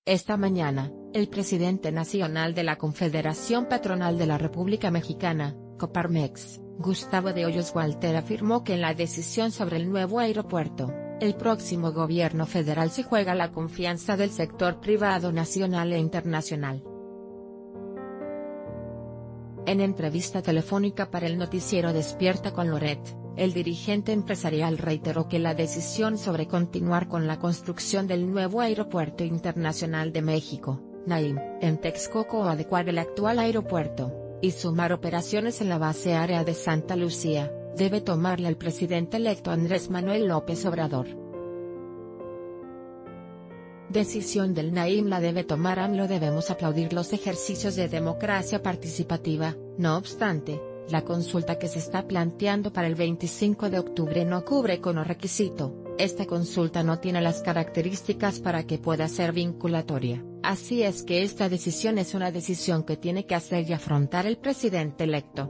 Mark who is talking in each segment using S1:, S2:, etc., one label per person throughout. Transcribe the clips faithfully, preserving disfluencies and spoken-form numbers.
S1: Esta mañana, el presidente nacional de la Confederación Patronal de la República Mexicana, Coparmex, Gustavo de Hoyos Walter afirmó que en la decisión sobre el nuevo aeropuerto, el próximo gobierno federal se juega la confianza del sector privado nacional e internacional. En entrevista telefónica para el noticiero Despierta con Loret, el dirigente empresarial reiteró que la decisión sobre continuar con la construcción del nuevo Aeropuerto Internacional de México, Naim, en Texcoco o adecuar el actual aeropuerto, y sumar operaciones en la base aérea de Santa Lucía, debe tomarla el presidente electo Andrés Manuel López Obrador. Decisión del Naim la debe tomar AMLO. Debemos aplaudir los ejercicios de democracia participativa, no obstante, la consulta que se está planteando para el veinticinco de octubre no cubre como requisito, esta consulta no tiene las características para que pueda ser vinculatoria, así es que esta decisión es una decisión que tiene que hacer y afrontar el presidente electo.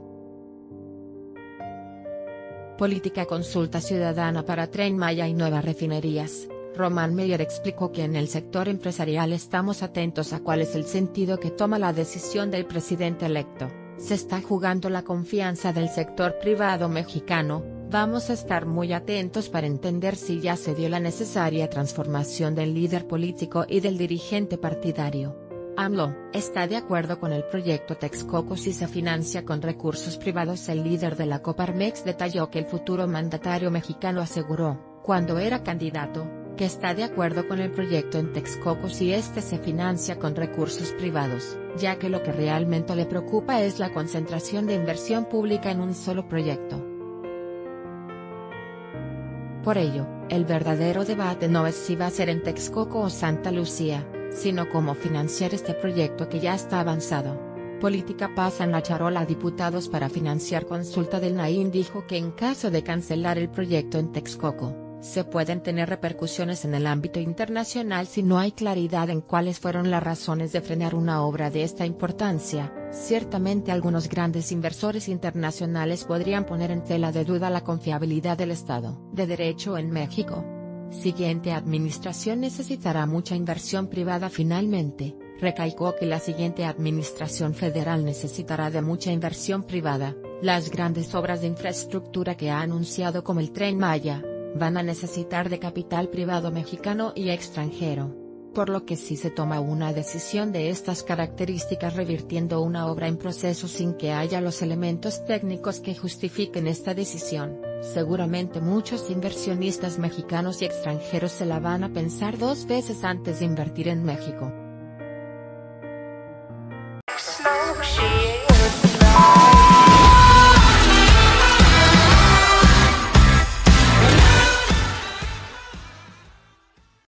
S1: Política. Consulta ciudadana para Tren Maya y nuevas refinerías. Román Meyer explicó que en el sector empresarial estamos atentos a cuál es el sentido que toma la decisión del presidente electo. Se está jugando la confianza del sector privado mexicano, vamos a estar muy atentos para entender si ya se dio la necesaria transformación del líder político y del dirigente partidario. AMLO está de acuerdo con el proyecto Texcoco si se financia con recursos privados. El líder de la Coparmex detalló que el futuro mandatario mexicano aseguró, cuando era candidato, que está de acuerdo con el proyecto en Texcoco si este se financia con recursos privados, ya que lo que realmente le preocupa es la concentración de inversión pública en un solo proyecto. Por ello, el verdadero debate no es si va a ser en Texcoco o Santa Lucía, sino cómo financiar este proyecto que ya está avanzado. Política. Pasa en la charola a diputados para financiar consulta del Naim. Dijo que en caso de cancelar el proyecto en Texcoco, se pueden tener repercusiones en el ámbito internacional si no hay claridad en cuáles fueron las razones de frenar una obra de esta importancia. Ciertamente algunos grandes inversores internacionales podrían poner en tela de duda la confiabilidad del Estado de Derecho en México. Siguiente administración necesitará mucha inversión privada. Finalmente, recalcó que la siguiente administración federal necesitará de mucha inversión privada. Las grandes obras de infraestructura que ha anunciado como el Tren Maya, van a necesitar de capital privado mexicano y extranjero. Por lo que si se toma una decisión de estas características revirtiendo una obra en proceso sin que haya los elementos técnicos que justifiquen esta decisión, seguramente muchos inversionistas mexicanos y extranjeros se la van a pensar dos veces antes de invertir en México.